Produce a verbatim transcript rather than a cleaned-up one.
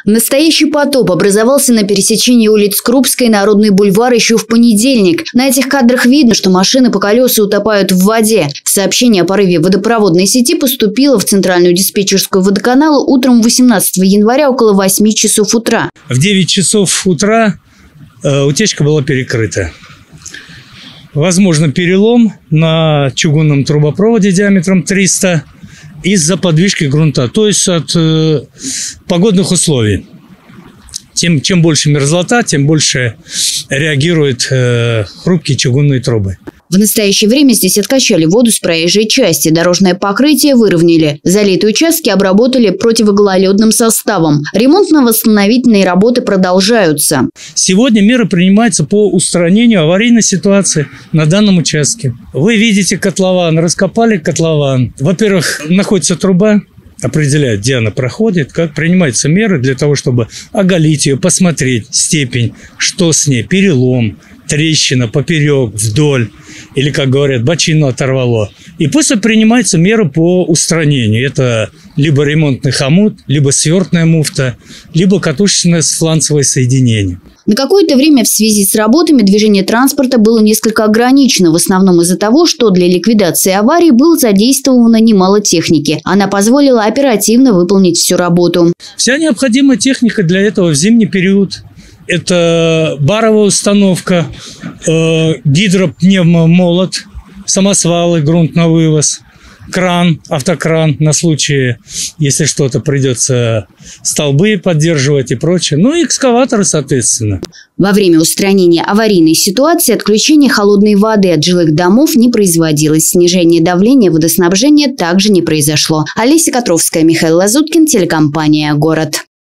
Настоящий потоп образовался на пересечении улиц Крупской и Народный бульвар еще в понедельник. На этих кадрах видно, что машины по колесу утопают в воде. Сообщение о порыве водопроводной сети поступило в центральную диспетчерскую водоканала утром восемнадцатого января около восьми часов утра. В девять часов утра э, утечка была перекрыта. Возможно, перелом на чугунном трубопроводе диаметром триста из-за подвижки грунта, то есть от э, погодных условий. Тем, чем больше мерзлота, тем больше реагируют э, хрупкие чугунные трубы. В настоящее время здесь откачали воду с проезжей части, дорожное покрытие выровняли, залитые участки обработали противогололедным составом. Ремонтно-восстановительные работы продолжаются. Сегодня меры принимаются по устранению аварийной ситуации на данном участке. Вы видите котлован, раскопали котлован. Во-первых, находится труба, определяет, где она проходит, как принимаются меры для того, чтобы оголить ее, посмотреть степень, что с ней, перелом, трещина, поперек, вдоль, или, как говорят, бочину оторвало. И после принимаются меры по устранению. Это либо ремонтный хомут, либо свертная муфта, либо катушечное сланцевое соединение. На какое-то время в связи с работами движение транспорта было несколько ограничено, в основном из-за того, что для ликвидации аварии было задействовано немало техники. Она позволила оперативно выполнить всю работу. Вся необходимая техника для этого в зимний период. Это баровая установка, э, гидропневмомолот, самосвалы, грунт на вывоз, кран, автокран на случай, если что-то придется столбы поддерживать и прочее. Ну и экскаваторы, соответственно. Во время устранения аварийной ситуации отключение холодной воды от жилых домов не производилось. Снижение давления водоснабжения также не произошло. Олеся Котровская, Михаил Лазуткин, телекомпания «Город».